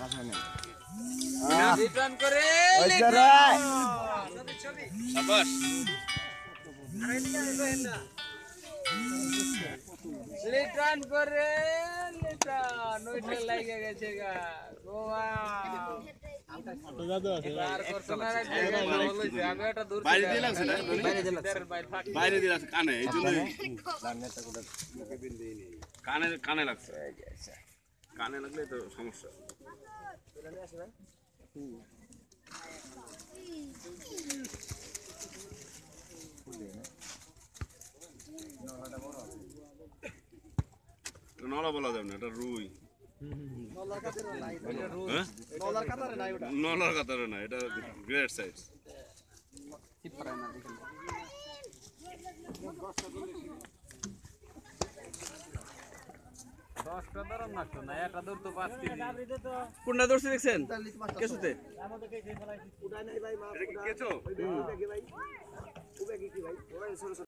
return করে শাবাশ return করে return ওইটা লাগে গেছে গা গোয়া দাদা আছে আর করছনা রে আমি এটা দূর বাইরে দিয়ে লাগছে না বাইরে দিয়ে লাগছে কানে এইজন্য জাননেটা কোটা মুখে বিল দেই নি কানে কানে লাগছে কানে লাগলে তো সমস্যা চলে আসে ভাই নলা বলা যাবে না এটা রুই নলার কাতারে নাই এটা রুই নলার কাতারে নাই ওটা নলার কাতারে না এটা গ্রেট সাইজ চিপরা না দেখেন 10টা ধরন না তো না এটা দূর তো 5 কেজি কোনটা ধরছে দেখছেন কেসুতে আমাদের কে ফেলাইছি উড়াই নাই ভাই মা এটা কি কেচো ভাই উবে কি ভাই